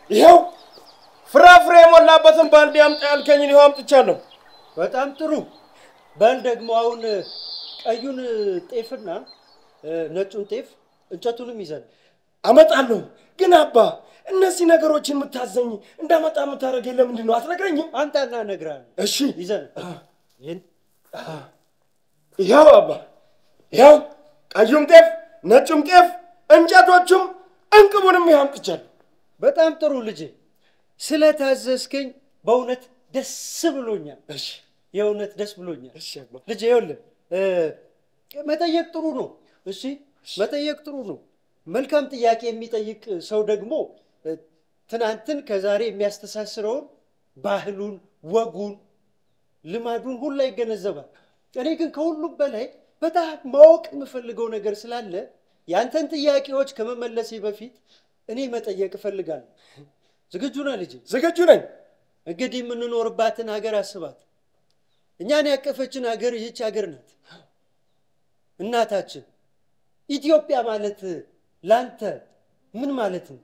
ይሄው ፍራፍሬ ሞላበትን ባልዲ አምጣ ያልከኝ ነው አምጥቻለሁ በጣም ጥሩ በል ደግሞ አሁን ቀዩን ጤፍና ነጩን ጤፍ እንጨቱንም ይዘን አመጣለሁ ግን አባ እነዚህ ነገሮችን ምታዘኝ እንዳመጣ ምታረገኝ ለምንድን ነው አትነግረኝም አንተና ነግራን እሺ ይዘን ይሄን ይሄው አባ ይሄው ቀዩም ጤፍ ነጩም ጤፍ እንጨቶቹም እንቅቡንም ያምጥቻለሁ በጣም ጥሩ ልጅ ስለታዘዝከኝ በእውነት ደስ ብሎኛል እሺ የእውነት ደስ ብሎኛል እሺ አባ ልጅ ይኸውልህ መጠየቅ ጥሩ ነው እሺ መጠየቅ ጥሩ ነው መልካም ጥያቄ የሚጠይቅ ሰው ደግሞ ትናንትን ከዛሬ የሚያስተሳስረውን ባህሉን ወጉን ልማዱን ሁሉ ይገነዘባል እኔ ግን ከሁሉ በላይ በጣም ማወቅ የምፈልገው ነገር ስላለ ያንተን ጥያቄዎች ከመመለሴ በፊት እኔ መጠየቅ እፈልጋለሁ ዝግጁ ነህ ልጅ ዝግጁ ነኝ እንግዲህ የምንኖርባትን ሀገር አስባት እኛን ያቀፈችን ሀገር ይህች ሀገር ናት እናታችን ኢትዮጵያ ማለት ላንተ ምን ማለት ነው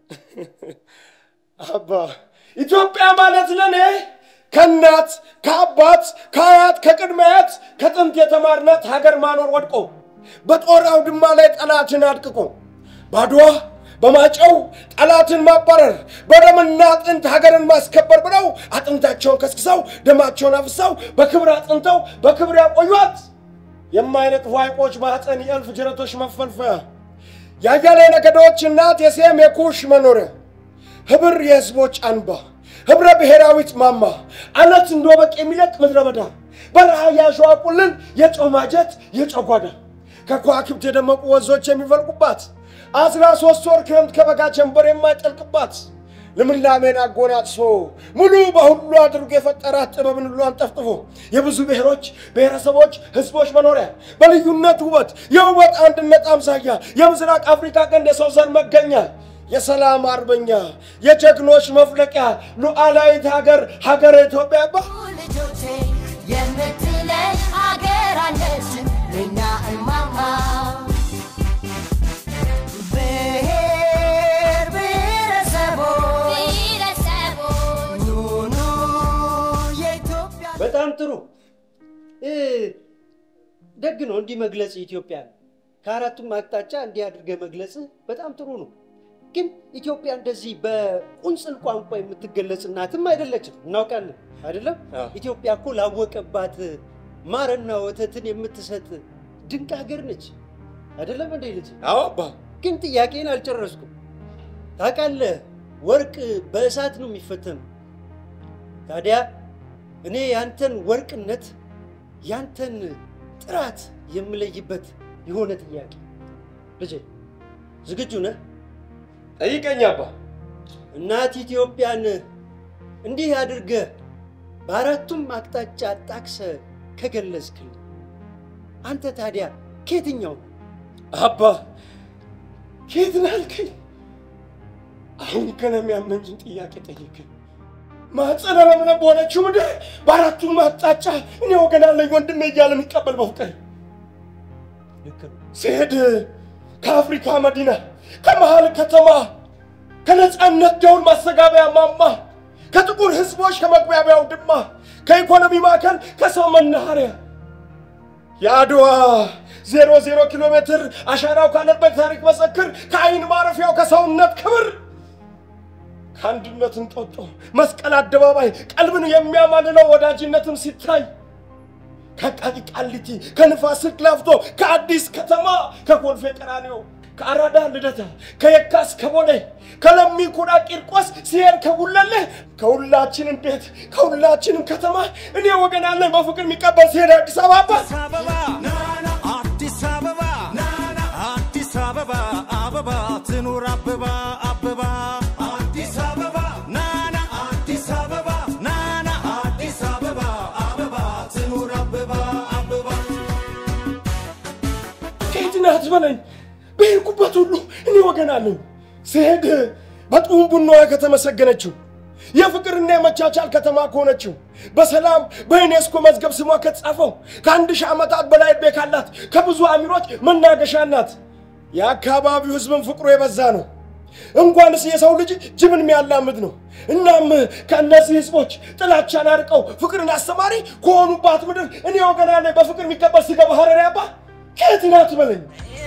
አባ ኢትዮጵያ ማለት ለኔ ከናት ከአባት ከአያት ከቅድመያት ከጥንት የተማርናት ሀገር ማኖር ወድቆ በጦር አውድማ ላይ ጠላትን አድቅቆ ባድዋ በማጨው ጠላትን ማባረር በደምና አጥንት ሀገርን ማስከበር ብለው አጥንታቸውን ከስክሰው ደማቸውን አፍሰው በክብር አጥንተው በክብር ያቆዩት የማይነጥፉ ሐይቆች ማህፀን የእልፍ ጅረቶች መፈልፈያ ያያሌ ነገዶች እናት የሴም የኩሽ መኖሪያ ህብር የህዝቦች አንባ ህብረ ብሔራዊት ማማ አለት እንደወበቅ የሚለቅ ምድረ በዳ በረሃ ያሸዋቁልን የጮማጀት የጮጓዳ ከኳክብት የደመቁ ወንዞች የሚፈልቁባት 13 ወር ክረምት ከበጋ ጀንበር የማይጠልቅባት ለምንላሜን አጎናጽፎ ሙሉ በሁሉ አድርጎ የፈጠራት ጥበብን ሁሉ አንጠፍጥፎ የብዙ ብሔሮች ብሔረሰቦች ህዝቦች መኖሪያ በልዩነት ውበት የውበት አንድነት አምሳያ የምስራቅ አፍሪካ ቀንድ የሰው ዘር መገኛ የሰላም አርበኛ የጀግኖች መፍለቂያ ሉዓላዊት ሀገር ኢትዮጵያ ልጆቼ የምትለይ ሀገር አለች ለኛ እማማ በጣም ጥሩ ደግ ነው እንዲህ መግለጽ ኢትዮጵያ ከአራቱም አቅጣጫ እንዲህ አድርገ መግለጽ በጣም ጥሩ ነው ግን ኢትዮጵያ እንደዚህ በቁንጽል ቋንቋ የምትገለጽ እናትም አይደለችም እናውቃለን አይደለም ኢትዮጵያ እኮ ላወቀባት ማርና ወተትን የምትሰጥ ድንቅ ሀገር ነች አይደለም እንዴ ልጅ አዎ አባ ግን ጥያቄን አልጨረስኩም ታውቃለህ ወርቅ በእሳት ነው የሚፈተነው ታዲያ እኔ ያንተን ወርቅነት ያንተን ጥራት የምለይበት የሆነ ጥያቄ ልጅ ዝግጁ ነህ ጠይቀኝ አባ እናት ኢትዮጵያን እንዲህ አድርገ በአራቱም አቅጣጫ አጣቅሰ ከገለጽክልኝ አንተ ታዲያ ከየትኛው አባ ከየት ነህ አልከኝ አሁን ከነሚያመንጭን ጥያቄ ጠይቀኝ ማጸና ለምን በሆነችው ምድር በአራቱም አቅጣጫ እኔ ወገን አለኝ ወንድሜ እያለ የሚቀበል በፍቅር ሲሄድ ከአፍሪካ መዲና ከመሃል ከተማ ከነጻነት ደውል ማስተጋበያ ማማ ከጥቁር ህዝቦች ከመግባቢያው ድማ ከኢኮኖሚ ማዕከል ከሰው መናኸሪያ የአድዋ 00 ኪሎ ሜትር አሻራው ካለበት ታሪክ መሰክር ከአይን ማረፊያው ከሰውነት ክብር ከአንድነትን ጦጦ መስቀል አደባባይ ቀልብን የሚያማልለው ወዳጅነትም ሲታይ ከቃቂ ቃሊቲ ከንፋስ ስልክ ላፍቶ ከአዲስ ከተማ ከኮልፌ ቀራኒዮ ከአራዳ ልደታ ከየካስ ከቦሌ ከለሚ ኩራ ቂርቆስ ሲሄድ ከጉለሌ ከሁላችንም ቤት ከሁላችንም ከተማ እኔ ወገን አለኝ በፍቅር የሚቀበል ሲሄድ አዲስ አበባ አዲስ አበባ አዲስ አበባ አበባ ትኑር አበባ አበባ አዲስ አበባ ናና አዲስ አበባ ናና አዲስ አበባ አበባ ትኑር አበባ አበባ ከየትናት በለኝ በሄድኩበት ሁሉ እኔ ወገን አለኝ ሲሄድ በጡም ቡናዋ ከተመሰገነችው የፍቅርና የመቻቻል ከተማ ከሆነችው በሰላም በዩኔስኮ መዝገብ ስሟ ከተጻፈው ከ1000 ዓመታት በላይ ዕድሜ ካላት ከብዙ አሚሮች መናገሻ ናት የአካባቢው ህዝብን ፍቅሩ የበዛ ነው እንኳንስ የሰው ልጅ ጅብን የሚያላምድ ነው እናም ከነዚህ ህዝቦች ጥላቻን አርቀው ፍቅርን አስተማሪ ከሆኑባት ምድር እኔ ወገና ላይ በፍቅር የሚቀበል ሲገባ ሐረር ያባ ከትናት በለኝ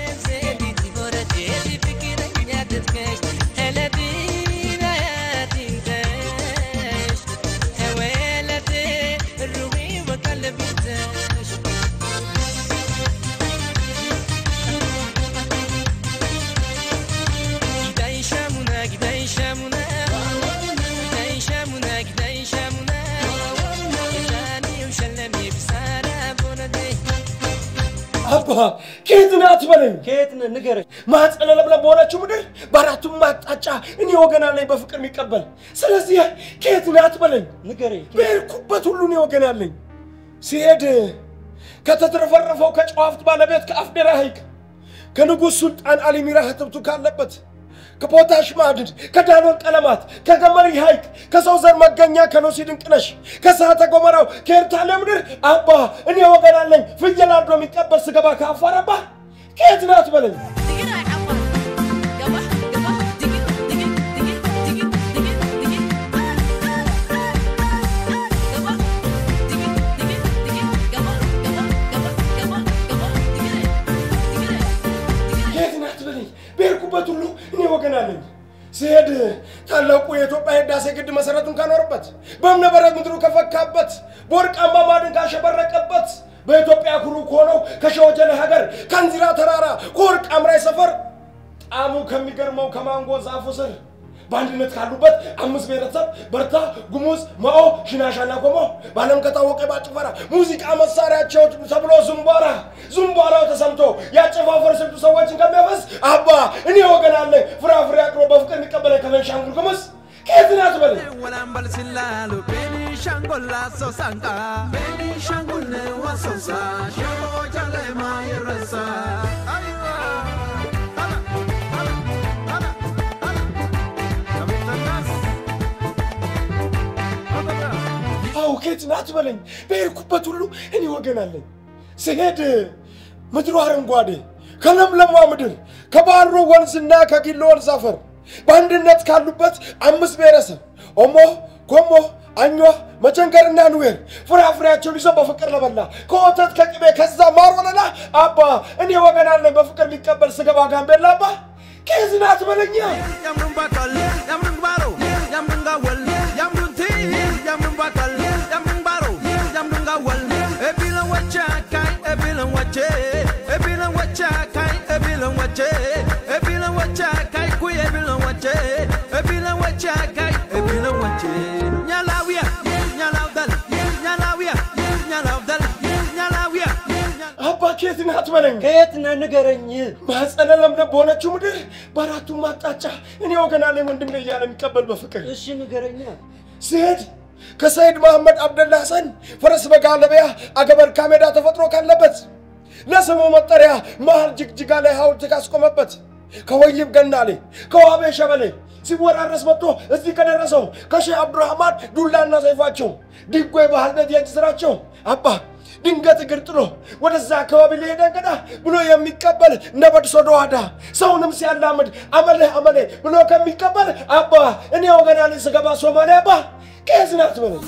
አባ ከትናት በለኝ ከየትነ ንገረኝ ማጸለለብለ በሆነችው ምድር በአራቱም ማጣጫ እኔ ወገና ላይ በፍቅር የሚቀበል ስለዚህ ከትናት በለኝ ንገረኝ በርኩበት ሁሉ ነው ወገናለኝ ሲሄድ ከተተረፈረፈው ከጨዋፍት ባለቤት ከአፍዴራ ሐይቅ ከንጉስ ሱልጣን አሊ ሚራ ህትብቱ ካለበት ከፖታሽ ማዕድን ከዳሎል ቀለማት ከገመሪ ሐይቅ ከሰው ዘር መገኛ ከኖሲ ድንቅነሽ ከሳተ ጎመራው ከኤርታሌ ምድር አባ እኔ ወገናለኝ ፍየል አርዶ የሚቀበል ስገባ ከአፋር አባ ከትናት በለኝ በርኩበት ሁሉ እኔ ወገናለኝ ሲሄድ ታላቁ የኢትዮጵያ ህዳሴ ግድብ መሰረቱን ካኖርበት በእምነበረድ ምድሩ ከፈካበት በወርቃማ ማዕድን ካሸበረቀበት በኢትዮጵያ ኩሩ ሆነው ከሸወጀለ ሀገር ከንዚራ ተራራ ከወርቅ አምራይ ሰፈር ጣሙ ከሚገርመው ከማንጎ ዛፉ ስር ባንድነት ካሉበት አምስት ብሔረሰብ በርታ ጉሙዝ ማኦ ሽናሻና ቆሞ ባለም ከታወቀ ባጭፈራ ሙዚቃ መሳሪያቸው ተብሎ ዙምባራው ተሰምቶ ያጨፋፈር ስልቱ ሰዎችን ከሚያፈስ አባ እኔ ወገናለ ፍራፍሬ አቅሮ በፍቅር የሚቀበለ ከቤንሻንጉል ጉሙዝ ከትናት በለኝ ወላምበል ሲላሉ ቤኒሻንጉል አሶሳንቃ ቤኒሻንጉል ነው አሶሳ ሾጃለማ ይረሳ ከትናት በለኝ በርኩበት ሁሉ እኔ ወገናለኝ ሲሄድ ምድሩ አረንጓዴ ከለምለሟ ምድር ከባሮ ወንዝና ከጊሎ ወንዝ አፈር ባንድነት ካሉበት አምስት ብሔረሰብ ኦሞ ኮሞ አኞ መቸንገርና ኑዌር ፍራፍሬያቸውን ይዘው በፍቅር ለበላ ከወተት ከቅቤ ከዛ ማር ወለላ አባ እኔ ወገናለኝ በፍቅር ሊቀበል ስገባ ጋምቤላ አባ ከትናት በለኝ ያምሩን ባካል ያምሩን ባሮ ያምሩን ጋወል ያምሩን ቲ ያምሩን ባካል ያምሩን ባሮ ያምሩን ጋወል እቢለን ወቻካይ እቢለን ወቼ እቢለን ወቻካይ እቢለን ወቼ እቢለን ወቻካይ ኩይ እቢለን ወቼ እቢለን ወቻካይ እቢለን ወቼ ኛላዊያ ኛላውዳል ኛላዊያ ኛላውዳል ኛላዊያ አባ ከትናት በለኝ ከየትነ ንገረኝ ማጸለለም በሆነችው ምድር በአራቱም ማጣጫ እኔ ወገናለኝ ወንድም ላይ ያለ የሚቀበል በፍቅር እሺ ንገረኛ ሲሄድ ከሰይድ መሐመድ አብደላ ሐሰን ፈረስ በጋለበያ አገበር ካሜዳ ተፈጥሮ ካለበት ለስሙ መጠሪያ መሃል ጅግጅጋ ላይ ሐውልት ካስቆመበት ከወይብ ገናሌ ከዋቤ ሸበሌ ሲወራረስ መጥቶ እዚህ ከደረሰው ከሼህ አብዱራህማን ዱላና ሰይፋቸው ዲጎይ ባህል ቤት የእጅ ስራቸው አባ ድንገት እግር ጥሎ ወደዛ አካባቢ ሊሄድ እንገዳ ብሎ የሚቀበል ነበድ ሶዶዋዳ ሰውንም ሲያላምድ አመሌ ብሎ ከሚቀበል አባ እኔ ወገናለኝ ስገባ ሶማሌ አባ ከትናት በለኝ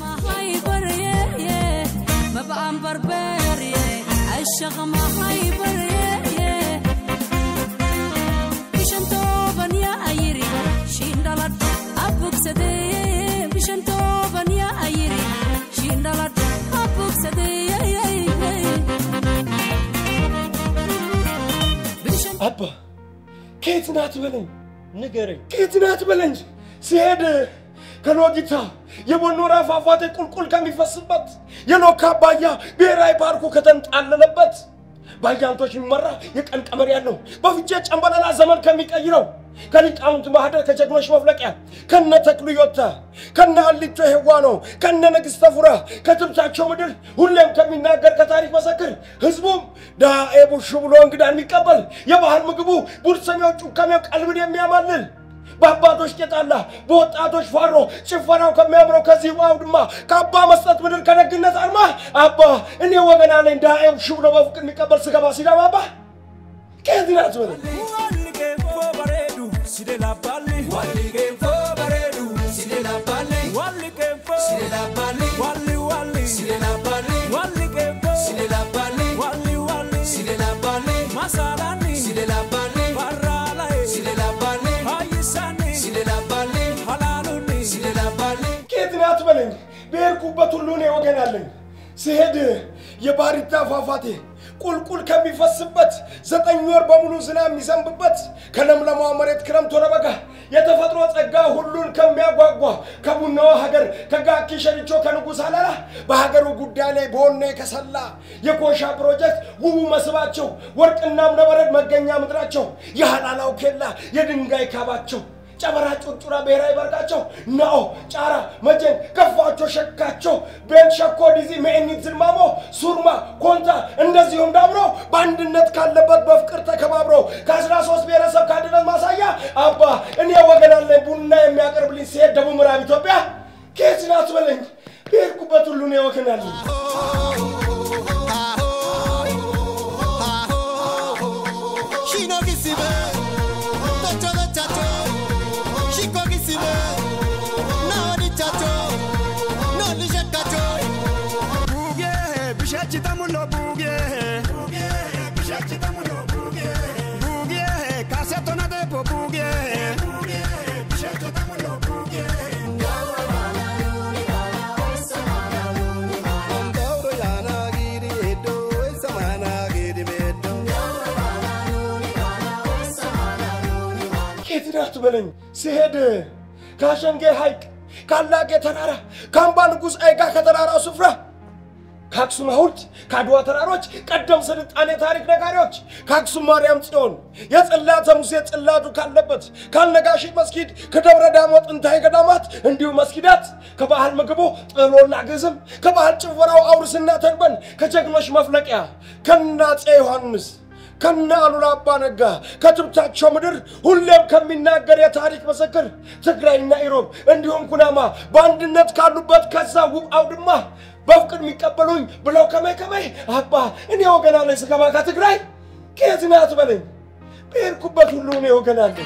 አባ ከትናት በለኝ ንገረኝ ከትናት በለኝ ሲሄድ ከሎጊታ የቦኖራ ፏፏቴ ቁልቁል ከሚፈስበት የሎካ አባያ ብሔራዊ ፓርኩ ከተንጣለለበት ባያንቶች የሚመራ የቀን ቀመር ያለው በፍቼ ጨምበለላ ዘመን ከሚቀይረው ከሊቃውንት ማህደር ከጀግኖች መፍለቂያ ከነ ተክሉ ዮታ ከነ አሊቶ ሄዋኖ ከነ ንግስተ ፉራ ከትብታቸው ምድር ሁሌም ከሚናገር ከታሪክ መሰክር ህዝቡም ዳኤ ቡሽ ብሎ እንግዳን የሚቀበል የባህል ምግቡ ቡርሰኛው ጩካሜው ቀልብን የሚያማልል በአባቶች ቄጣላ በወጣቶች ፋሮ ጭፈራው ከሚያምረው ከዚህ ዋውድማ ከአባ መስጠት ምድር ከነግነት አርማ አባ እኔ ወገናለኝ ዳኤ ቡሽ ብሎ በፍቅር የሚቀበል ስገባ ሲዳማ አባ ከትናት በለኝ Sidela Bali, Wali Kempo Baredu, Sidela Bali, Wali Kempo, Sidela Bali, Wali Wali, Sidela Bali, Wali Kempo, Sidela Bali, Wali Wali, Sidela Bali, Masalani, Sidela Bali, Barala, Sidela Bali, Ayisani, Sidela Bali, Halaluni, Sidela Bali. كيتنا أتمنى بيركوبة اللون وجنالن سهد يباريتا فافاتي كل كم يفسبت زتنيور بمنو زنام يزنبت كلام لما مريت كلام ترى بقى يتفتروا تجاه هلون كم يعقوا كابونا هجر كجا كيشري شو كانوا قصالا بهجر وجودانه بونه كسلا يكوشا بروجكت وهو مسباتشو ورك النام نبرد مجنيا مدراتشو يهلا وكلا يدنجاي كاباتشو ጨበራጩ ጩራ ብሔራዊ ባርካቸው ነው ጫራ መጀን ከፋቸው ሸካቸው ቤን ሸኮ ዲዚ መእኒት ዝልማሞ ሱርማ ኮንታ እንደዚሁም ዳብሮ ባንድነት ካለበት በፍቅር ተከባብሮ ከ13 ብሔረሰብ ካንድነት ማሳያ አባ እኔ ወገን አለኝ ቡና የሚያቀርብልኝ ሲሄድ ደቡብ ምዕራብ ኢትዮጵያ ከየት ናት በለኝ ብሄድኩበት ሁሉ ነው ወገን አለኝ كيتنات بلن سهد كاشنجي هايك كالاجي ترارا كامبان غوز ايغا كترارا سفرا كاكسوم هولت كادوا تراروچ قدم سلطانه تاريخ نغاريوچ كاكسوم ماريام ጽዮን የጽላተ ሙሴ ጽላቱ ካለበት ካልነጋሺ መስጊድ ከደብረ ዳሞ ጥንታዊ ገዳማት እንዲሁ መስጊዳት ከባህል ምግቡ ጥሎና ግዝም ከባህል ጭፈራው አውርስና ተንበን ከጀግኖች መፍለቂያ ከናጼ ዮሐንስ ከናሉላ አባነጋ ከትብታቸው ምድር ሁሌም ከሚናገር የታሪክ መሰከር ትግራይና ኢሮብ እንዲሁም ኩናማ በአንድነት ካሉበት ከዛ ውብ አውድማ በፍቅር የሚቀበሉኝ ብለው ከመይ አባ እኔ ወገና ላይ ስገባ ከትግራይ ከየት ናት በለኝ በሄድኩበት ሁሉ እኔ ወገና አለኝ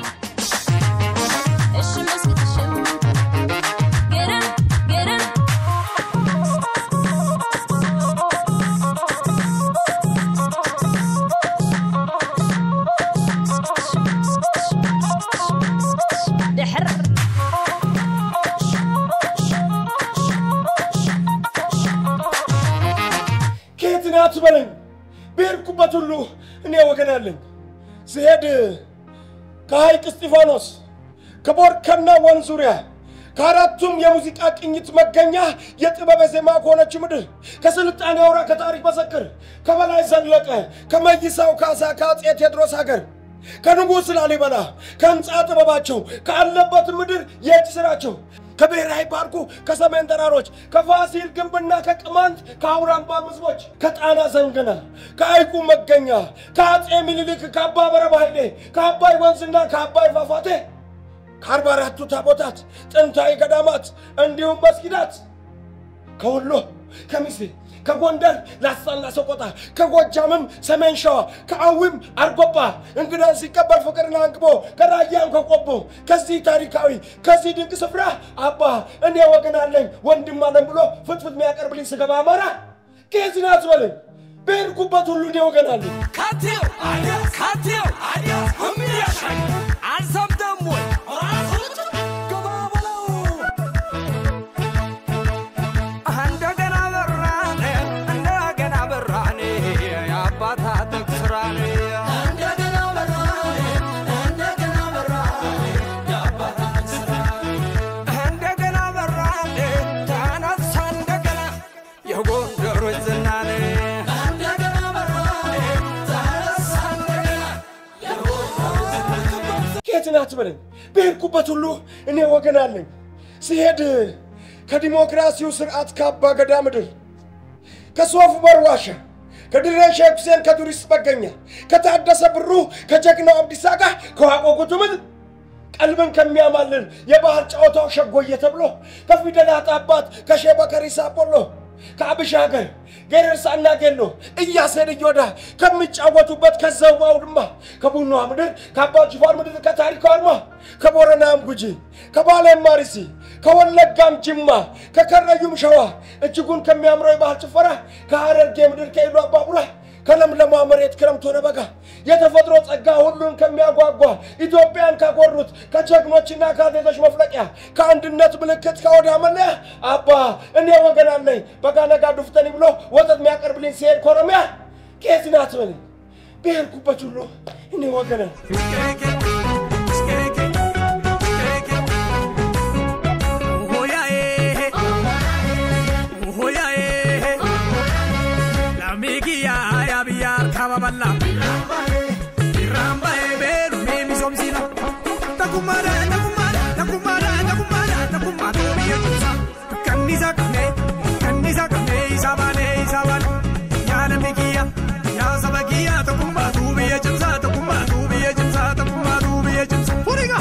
አትበለኝ በርኩበት ሁሉ እኔ ወገን አለኝ ሲሄድ ከሐይቅ እስጢፋኖስ ከቦርከና ወንዙሪያ ካራቱም የሙዚቃ ቅኝት መገኛ የጥበብ ዜማ ሆነች ምድር ከስልጣኔ አውራ ከታሪክ መሰከር ከበላይ ዘለቀ ከመይሳው ካሳ ከአፄ ቴዎድሮስ ሀገር ከንጉሥ ላሊበላ ከህንጻ ጥበባቸው ካለበት ምድር የእጅ ከብሔራዊ ፓርኩ ከሰሜን ተራሮች ከፋሲል ግንብና ከቅማንት ከአውራምባ ህዝቦች ከጣና ዘንገና ከሐይቁ መገኛ ከአፄ ምኒልክ ከአባ በረባ ኃይሌ ከአባይ ወንዝና ከአባይ ፏፏቴ ከ44ቱ ታቦታት ጥንታዊ ገዳማት እንዲሁም መስጊዳት ከወሎ ከሚሴ ከጎንደር ላስታና ሰቆጣ ከጎጃምም ሰሜን ሸዋ ከአዊም አርጎባ እንግዳን ሲቀበል ፍቅርና አንግቦ ከራያም ከቆቦ ከዚህ ታሪካዊ ከዚህ ድንቅ ስፍራ አባ እኔ ወገን አለኝ ወንድም አለኝ ብሎ ፍትፍት የሚያቀርብልኝ ስገባ አማራ ከዚህ ናት በለኝ በሄድኩበት ሁሉ እኔ ወገን አለኝ ካቴው አዲያ ሁሚያሻይ አንሰምተም ወይ አትበለኝ በሄድኩበት ሁሉ እኔ ወገን አለኝ ሲሄድ ከዲሞክራሲው ስርዓት ካባ ገዳ ምድር ከሶፍ በርዋሻ ከድሬ ሼክ ሁሴን ከቱሪስት መገኛ ከታደሰ ብሩ ከጀግናው አብዲሳ ጋር ከዋቆ ጉቱምን ቀልብን ከሚያማልን የባህል ጨዋታው ሸጎየ ተብሎ ከፊደላት አባት ከሼህ በከሪ ሳቦሎ ከአብሻገር ገረርሳና ገሎ እያሰደ ይወዳ ከሚጫወቱበት ከዛው ድማ ከቡኖ ምድር ከአባጅ ፋር ምድር ከታሪክ አርማ ከቦረናም ጉጂ ከባሌም ማርሲ ከወለጋም ጅማ ከከረዩም ሸዋ እጅጉን ከሚያምረው የባህል ጭፈራ ከሐረርጌ ምድር ከኢሉ አባቡራ ከለምለማ መሬት ክረምት ሆነ በጋ የተፈጥሮ ጸጋ ሁሉን ከሚያጓጓ ኢትዮጵያን ካጎሩት ከጀግኖችና ከአትሌቶች መፍለቂያ ከአንድነት ምልክት ከወዳ መለያ አባ እኔ ወገን አለኝ በጋ ነጋ ዱፍተኒ ብሎ ወተት የሚያቀርብልኝ ሲሄድ ኮረሚያ ከየት ናት በለኝ በሄድኩበት ሁሉ እኔ ወገን Balla Iramba ebelu memi somsina takumara biyusa kanisa kame isabane yana mikia ya sabagia takumadu biyusa puriga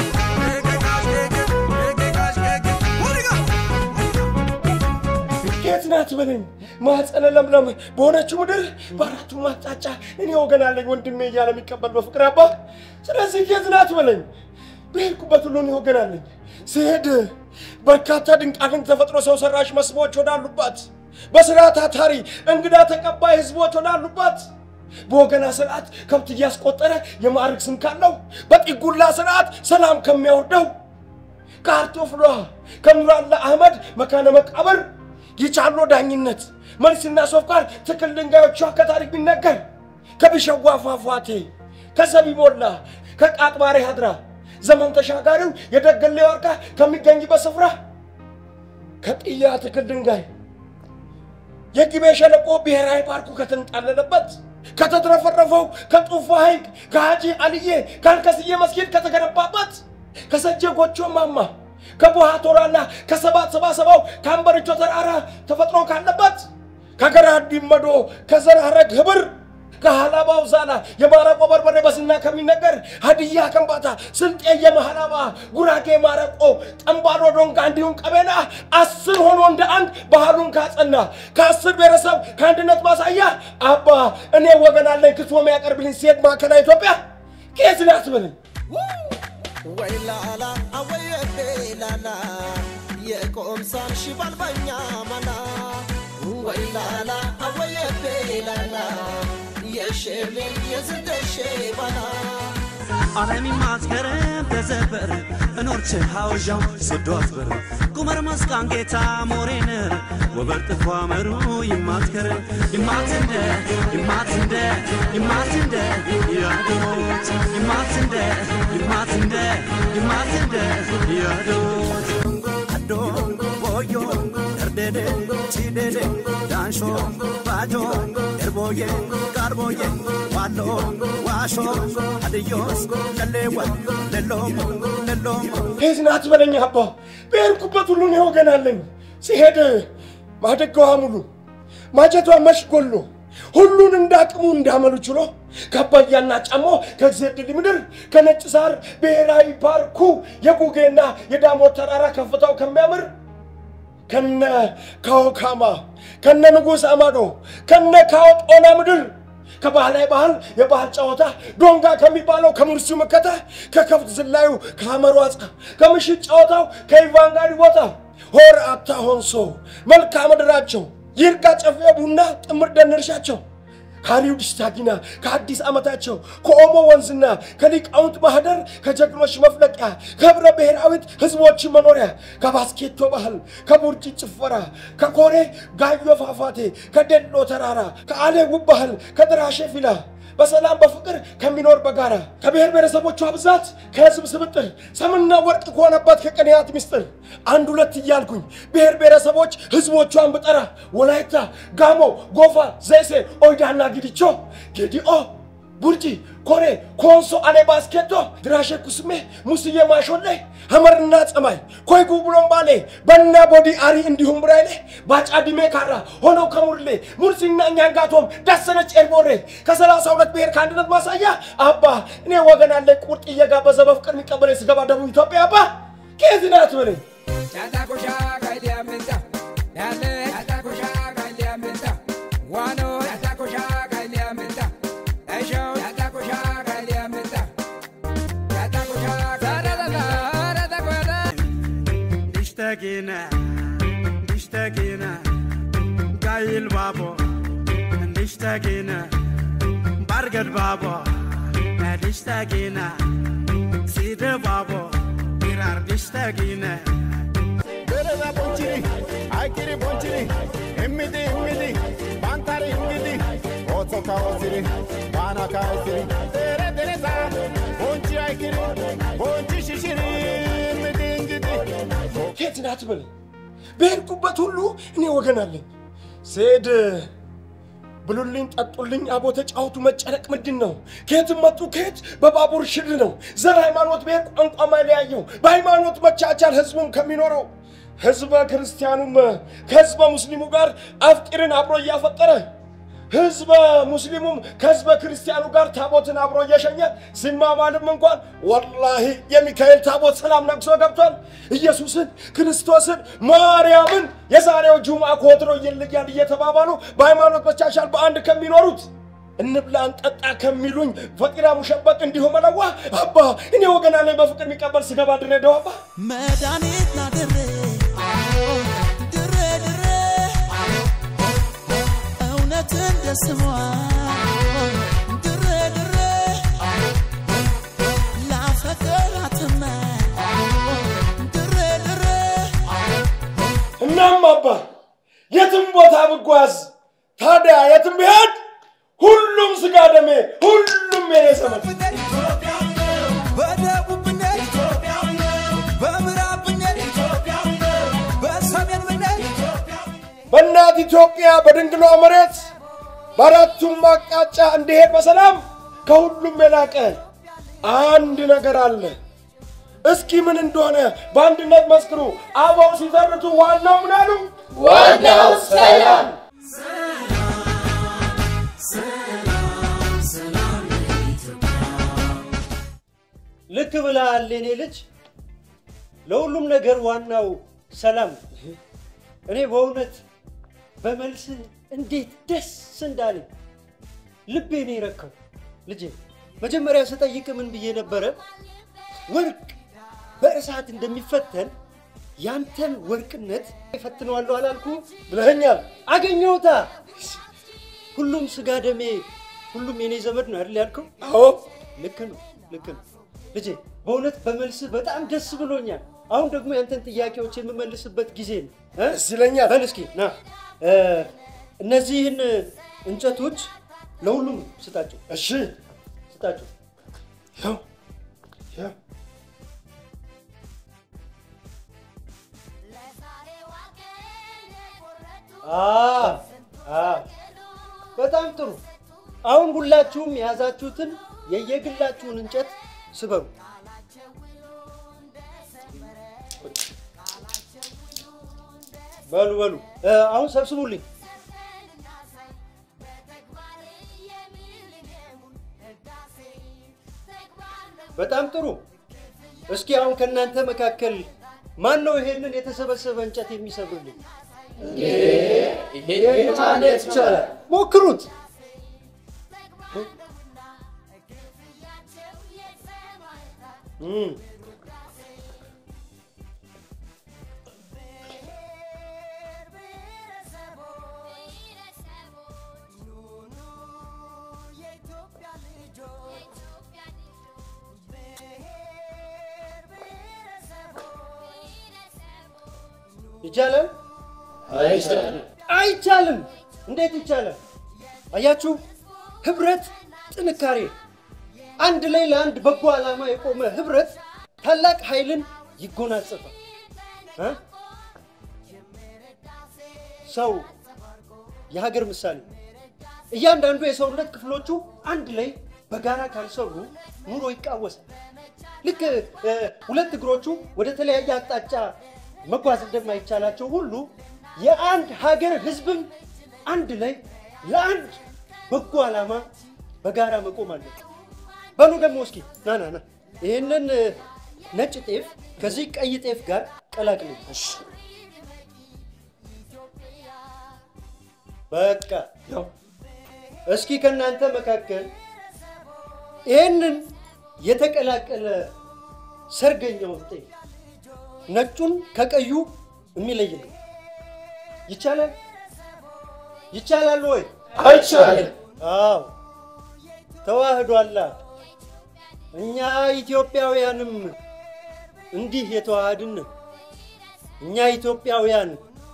ketinat benim ማጸነ ለምለም በሆነችው ምድር ባራቱ ማጣጫ እኔ ወገን አለኝ ወንድሜ ያለ የሚቀበል በፍቅር አባ ስለዚህ የዝናት በለኝ በሄድኩበት ሁሉ እኔ ወገን አለኝ ሲሄድ በርካታ ድንቃድንቅ ተፈጥሮ ሰው ሰራሽ መስቦች ወዳሉባት በስራ ታታሪ እንግዳ ተቀባይ ህዝቦች ወዳሉባት በወገና ስርዓት ከብት እያስቆጠረ የማርክ ስም ካለው በጥጉላ ስርዓት ሰላም ከሚያወርደው ካርቶፍሏ ከኑራላ አህመድ መካነ መቃብር ይቻሉ ዳኝነት መልስና ሶፍቃር ትክል ድንጋዮቿ ከታሪክ ቢነገር ከብሸዋ ፏፏቴ ከሰቢቦላ ከቃጥባሬ ሀድራ ዘመን ተሻጋሪው የደገለ ወርቃ ከሚገኝበት ስፍራ ከጥያ ትክል ድንጋይ የግቤ ሸለቆ ብሔራዊ ፓርኩ ከተንጣለለበት ከተትረፈረፈው ከጡፋ ሐይቅ ከሃጂ አልዬ ካልከስዬ መስጊድ ከተገነባበት ከሰጀ ጎቾ ማማ ከቦሃቶራና ከሰባሰባው ካምበርቾ ተራራ ተፈጥሮ ካለበት ከገራዲ መዶ ከዘራረግ ህብር ከሐላባው ዛላ የማረቆ በርበሬ በስና ከሚነገር ሀዲያ ከምባታ ስልጤ የመሐላባ ጉራጌ ማረቆ ጠምባሮ ዶንጋ እንዲሁም ቀበና 10 ሆኖ እንደ አንድ ባህሉን ካጸና ከ10 ብሔረሰብ ከአንድነት ማሳያ አባ እኔ ወገን አለኝ ክትፎ የሚያቀርብልኝ ሴት ማዕከላዊ ኢትዮጵያ ከየት ናት በለኝ ወይላላ አወየቤላላ የቆምሳን ሽባልባኛ ማና ወይላላ አወየቤላላ የሸሜል የዝደሸባና ዓለሚ ማስከረም ተዘበር እኖርች ሐውጃው ስዶት በር ቁመር መስቃን ጌታ ሞሬን ወበርጥፏ መሩ ይማትከረ ይማትንደ ያዶት ይማትንደ ያዶት አዶን ቦዮ ደርደደ ቺደደ ዳንሾ ባጆ ደርቦዬ ጋርቦዬ ዋሎ ዋሾ አድዮስ ለሌወ ለሎም ሄዝናት በለኝ አባ በሄድኩበት ሁሉ እኔ ወገን አለኝ ሲሄድ ማደጋዋ ሙሉ ማጀቷ መሽጎሎ ሁሉን እንዳቅሙ እንዳመሉ ችሎ ከአባያና ጫሞ ከዘድድ ምድር ከነጭ ሳር ብሔራዊ ፓርኩ የጉጌና የዳሞት ተራራ ከፍታው ከሚያምር ከነ ካውካማ ከነ ንጉስ አማዶ ከነ ካውጦና ምድር ከባህላይ ባህል የባህል ጨዋታ ዶንጋ ከሚባለው ከሙርሲው መከታ ከከፍት ዝላዩ ከሐመሩ አጻ ከምሽት ጨዋታው ከኢቫንጋሪ ቦታ ሆር አታ ሆንሶ መልካም ምድራቸው ይርጋ ጨፌ ቡና ጥምር ደንርሻቸው ካሪው ዲስታጊና ከአዲስ አመታቸው ከኦሞ ወንዝና ከሊቃውንት ማህደር ከጀግኖች መፍለቂያ ከብረ ብሔራዊት ህዝቦች መኖሪያ ከባስኬቶ ባህል ከቡርጂ ጭፈራ ከኮሬ ጋዮ ፏፏቴ ከደሎ ተራራ ከአሌ ውብ ባህል ከድራሼ ፊላ በሰላም በፍቅር ከሚኖር በጋራ ከብሔር ብሔረሰቦቹ ብዛት ከህዝብ ስብጥር ሰምና ወርቅ ከሆነበት ከቀንያት ሚስጥር አንድ ሁለት እያልኩኝ ብሔር ብሔረሰቦች ህዝቦቿን ብጠራ ወላይታ ጋሞ ጎፋ ዘይሴ ኦይዳና ጊዲቾ ጌዲኦ ቡርጂ ኮሬ ኮንሶ አሌ ባስኬቶ ድራሼ ኩስሜ ሙስዬ ማሾሌ ሐመርና ጸማይ ኮይጉ ብሎምባሌ በና ቦዲ አሪ እንዲሁም ብራይሌ ባጫዲሜ ካራ ሆነው ከሙርሌ ሙርሲና ኛንጋቶም ዳሰነች ኤርቦሬ ከ32 ብሔር ከአንድነት ማሳያ አባ እኔ ወገን አለ ቁርጥ እየጋበዘ በፍቅር የሚቀበል ስገባ ደቡብ ኢትዮጵያ አባ ከዚህ ናት በለኝ ያታቆሻ ጋይዲያ ምንታ ያለ ያታቆሻ ጋይዲያ دشتاقينا قايل بابو دشتاقينا برقد بابو دشتاقينا سيد بابو قرار دشتاقينا برنا بونشري عاكري بونشري امدي بانتاري امدي اوتو كاوسري وانا كاوسري ترى درزا بونشي عاكري بونشي شيشري امدي انجدي كيت ناتبل بيركوبات ሁሉ እኔ ወገን አለኝ ሰይድ ብሉልኝ ጠጡልኝ አቦ ተጫውቱ መጨረቅ ምንድነው ከየትም መጡ ከየት በባቡር ሽር ነው ዘር ሃይማኖት ቤት ቋንቋ ማለያየው በሃይማኖት መቻቻል ህዝቡን ከሚኖረው ህዝበ ክርስቲያኑም ከህዝበ ሙስሊሙ ጋር አፍቂርን አብሮ ያፈጠረ ህዝበ ሙስሊሙም ከህዝበ ክርስቲያኑ ጋር ታቦትን አብሮ ያሸኘ ሲማማልም እንኳን ወላሂ የሚካኤል ታቦት ሰላም ነግሶ ገብቷል ኢየሱስን ክርስቶስን ማርያምን የዛሬው ጁምዓ ኮትሮ ይልያል እየተባባሉ በሃይማኖት መቻቻል በአንድ ከሚኖሩት እንብላ እንጠጣ ከሚሉኝ ፈቂራ ሙሸበቅ እንዲሁ መለዋ አባ እኔ ወገና ላይ በፍቅር የሚቀበል ስገባ ድሬዳዋ አባ መድኃኒት ናድሬ እውነትን ደስሟ ድሬ ላፈቅራትመ ድሬ እናም አባ የትም ቦታ ብጓዝ ታዲያ የትም ቢሄድ ሁሉም ስጋ ደሜ ሁሉም የኔ ዘመድ በእናት ኢትዮጵያ በድንግሏ መሬት በአራቱም አቅጣጫ እንዲሄድ በሰላም ከሁሉም የላቀ አንድ ነገር አለ እስኪ ምን እንደሆነ በአንድነት መስክሩ አባው ሲዘርቱ ዋናው ምን አሉ ዋናው ሰላም ልክ ብለሃል የኔ ልጅ ለሁሉም ነገር ዋናው ሰላም እኔ በእውነት በመልስ እንዴት ደስ እንዳለኝ ልቤ ነው የረከው ልጄ መጀመሪያ ስጠይቅ ምን ብዬ ነበር ወርቅ በእሳት እንደሚፈተን ያንተን ወርቅነት ይፈትነዋል አላልኩ ብለኛል አገኘውታ ሁሉም ስጋ ደሜ ሁሉም የኔ ዘመድ ነው አይደል ያልከው አዎ ልክ ነው ልጄ በእውነት በመልስ በጣም ደስ ብሎኛል አሁን ደግሞ ያንተን ጥያቄዎች የምመልስበት ጊዜ ነው ስለኛል በልስኪ ና እነዚህን እንጨቶች ለሁሉም ስጣቸው እሺ ስጣቸው ያው በጣም ጥሩ አሁን ሁላችሁም ያዛችሁትን የየግላችሁን እንጨት ስበሩ በሉ አሁን ሰብስቡልኝ በጣም ጥሩ እስኪ አሁን ከናንተ መካከል ማን ነው ይሄንን የተሰበሰበ እንጨት የሚሰብርልኝ ይሄ ማለት ይቻላል ሞክሩት ይቻላል አይቻልም እንዴት ይቻላል አያችሁ ህብረት ጥንካሬ አንድ ላይ ለአንድ በጎ ዓላማ የቆመ ህብረት ታላቅ ኃይልን ይጎናጸፋል ሰው የሀገር ምሳሌ እያንዳንዱ የሰውነት ክፍሎቹ አንድ ላይ በጋራ ካልሰሩ ኑሮ ይቃወሳል ልክ ሁለት እግሮቹ ወደ ተለያየ አቅጣጫ መጓዝ እንደማይቻላቸው ሁሉ የአንድ ሀገር ህዝብም አንድ ላይ ለአንድ በጎ ዓላማ በጋራ መቆም አለበት በሉ ደግሞ እስኪ ና ይሄንን ነጭ ጤፍ ከዚህ ቀይ ጤፍ ጋር ቀላቅልኝ በቃ እስኪ ከናንተ መካከል ይሄንን የተቀላቀለ ሰርገኛው ጤፍ ነጩን ከቀዩ የሚለይልን ይቻላል ወይ? አይቻልም። አዎ ተዋህዷላ። እኛ ኢትዮጵያውያንም እንዲህ የተዋሃድን እኛ ኢትዮጵያውያን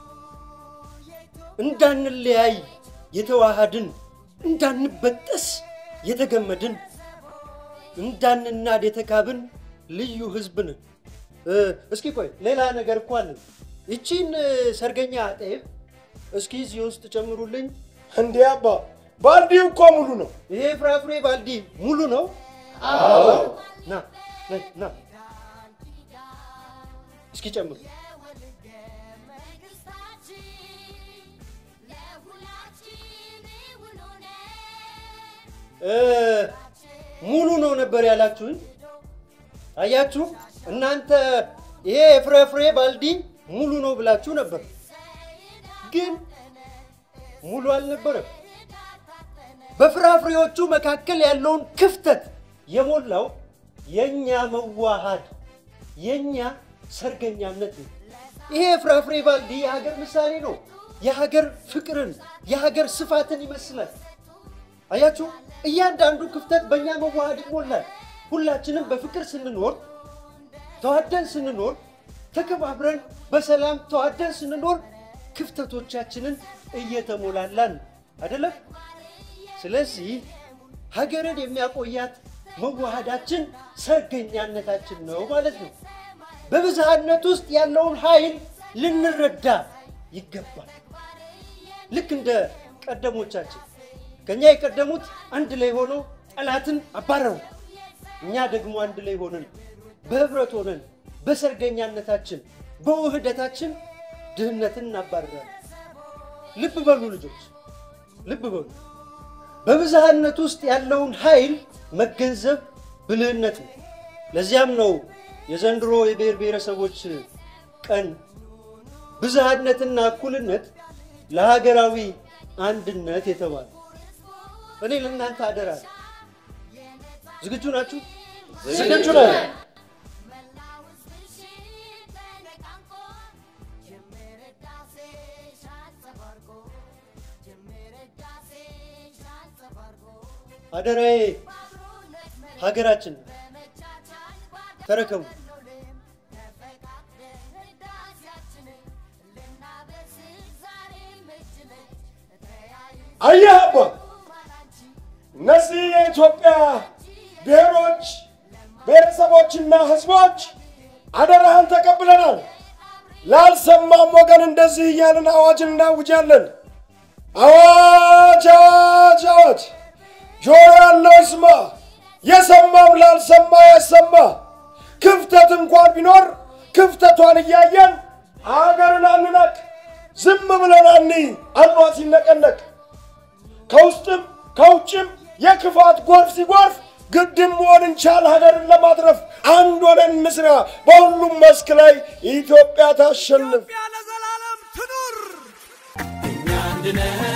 እንዳንለያይ የተዋሃድን እንዳንበጠስ የተገመድን እንዳንናድ የተካብን ልዩ ህዝብን እስኪ ቆይ ሌላ ነገር እኮ አለ እቺን ሰርገኛ ጤፍ እስኪ እዚህ ውስጥ ጨምሩልኝ እንዴ አባ ባልዲው እኮ ሙሉ ነው ይሄ ፍራፍሬ ባልዲ ሙሉ ነው አዎ ና እስኪ ጨምሩ ሙሉ ነው ነበር ያላችሁኝ አያችሁ እናንተ ይሄ ፍራፍሬ ባልዲ ሙሉ ነው ብላችሁ ነበር ግን ሙሉ አልነበረም በፍራፍሬዎቹ መካከል ያለውን ክፍተት የሞላው የኛ መዋሃድ የኛ ሰርገኛነት ነው ይሄ ፍራፍሬ ባልዲ የሀገር ምሳሌ ነው የሀገር ፍቅርን የሀገር ስፋትን ይመስላል አያችሁ እያንዳንዱ ክፍተት በእኛ መዋሃድ ይሞላል ሁላችንም በፍቅር ስንኖር ተዋደን ስንኖር ተከባብረን በሰላም ተዋደን ስንኖር ክፍተቶቻችንን እየተሞላላን አይደለም ስለዚህ ሀገርን የሚያቆያት መዋሃዳችን ሰርገኛነታችን ነው ማለት ነው በብዝሃነት ውስጥ ያለውን ኃይል ልንረዳ ይገባል ልክ እንደ ቀደሞቻችን ከኛ የቀደሙት አንድ ላይ ሆነው ጠላትን አባረሩ እኛ ደግሞ አንድ ላይ ሆነን በህብረት ሆነን በሰርገኛነታችን በውህደታችን ድህነትን እናባረራለን ልብ በሉ ልጆች ልብ በሉ በብዝሃነት ውስጥ ያለውን ኃይል መገንዘብ ብልህነት ነው ለዚያም ነው የዘንድሮ የብሔር ብሔረሰቦች ቀን ብዝሃነትና እኩልነት ለሀገራዊ አንድነት የተባለ እኔ ለእናንተ አደራ ዝግጁ ናችሁ ዝግጁ ነን አደራዬ ሀገራችን ተረከቡ አየህ አባ እነዚህ የኢትዮጵያ ብሔሮች ብሔረሰቦችና ህዝቦች አደራህን ተቀብለናል ላልሰማም ወገን እንደዚህ እያልን አዋጅን እናውጃለን አዋጅ አዋጅ አዋጅ ጆሮ ያለው ይስማ የሰማም ላልሰማ ያሰማ ክፍተት እንኳን ቢኖር ክፍተቷን እያየን አገርን አንናቅ ዝም ብለን አኗት ሲነቀነቅ ከውስጥም ከውጭም የክፋት ጎርፍ ሲጎርፍ ግድም መሆን እንቻል ሀገርን ለማትረፍ አንድ ሆነን እንስራ በሁሉም መስክ ላይ ኢትዮጵያ ታሸንፍ ኢትዮጵያ ለዘላለም ትኑር እኛ አንድ ነን